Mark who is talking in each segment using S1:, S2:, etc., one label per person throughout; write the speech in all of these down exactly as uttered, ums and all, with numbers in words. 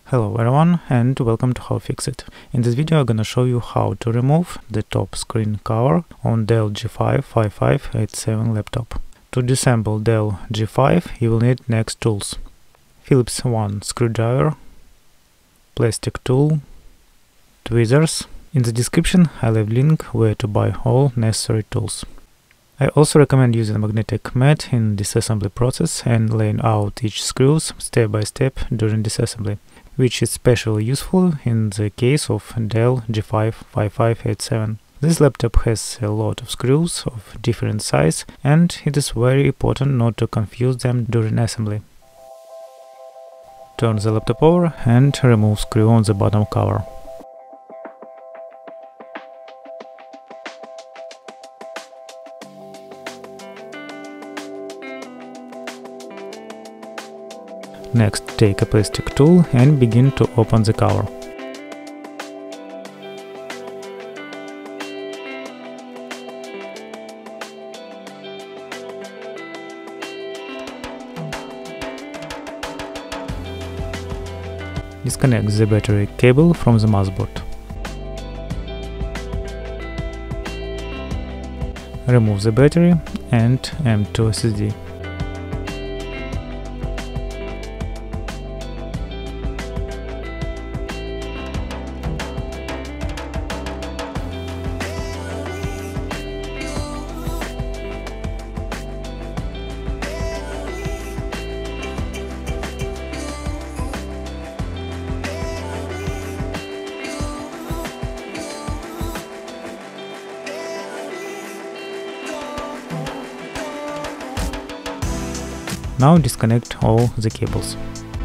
S1: Hello everyone and welcome to How-FixIT. In this video I'm gonna show you how to remove the top screen cover on Dell G five fifty-five eighty-seven laptop. To disassemble Dell G five you will need next tools: Phillips one screwdriver, plastic tool, tweezers. In the description I leave link where to buy all necessary tools. I also recommend using a magnetic mat in disassembly process and laying out each screws step by step during disassembly, which is especially useful in the case of Dell G five fifty-five eighty-seven. This laptop has a lot of screws of different size and it is very important not to confuse them during assembly. Turn the laptop over and remove screw on the bottom cover. Next, take a plastic tool and begin to open the cover. Disconnect the battery cable from the motherboard. Remove the battery and M two S S D. Now disconnect all the cables.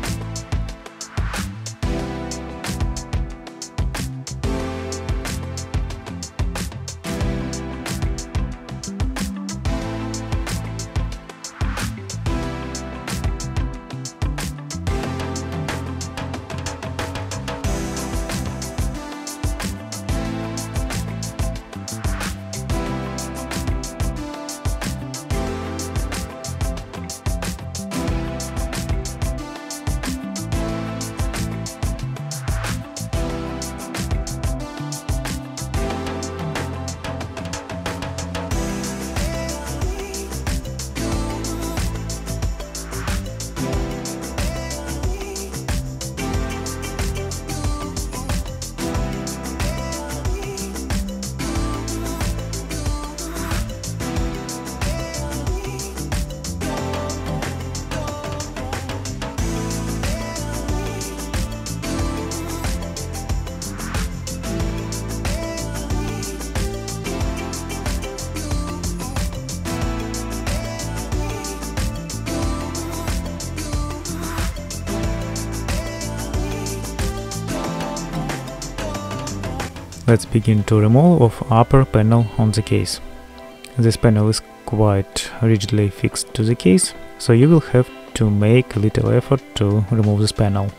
S1: Let's begin to remove of upper panel on the case. This panel is quite rigidly fixed to the case, so you will have to make a little effort to remove this panel.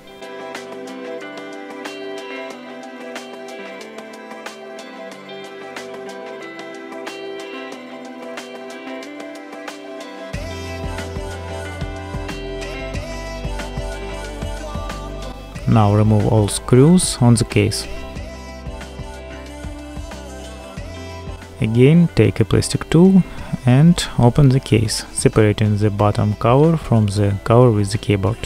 S1: Now remove all screws on the case. Again, take a plastic tool and open the case, separating the bottom cover from the cover with the keyboard.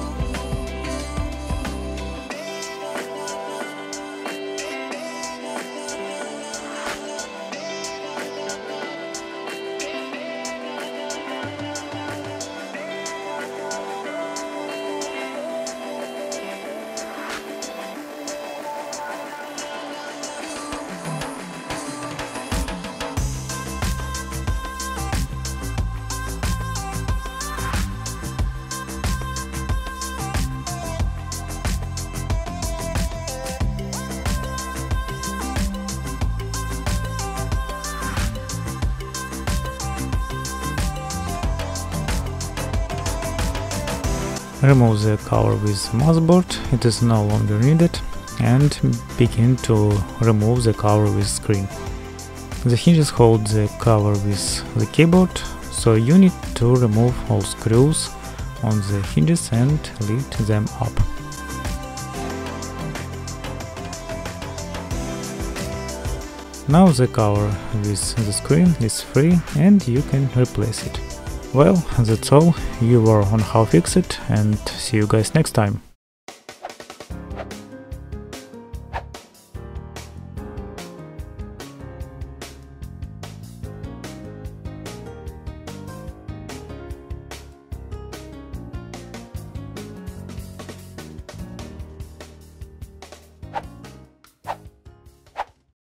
S1: Remove the cover with motherboard, it is no longer needed, and begin to remove the cover with screen. The hinges hold the cover with the keyboard, so you need to remove all screws on the hinges and lift them up. Now the cover with the screen is free and you can replace it. Well, that's all. You were on How-FixIT, and see you guys next time.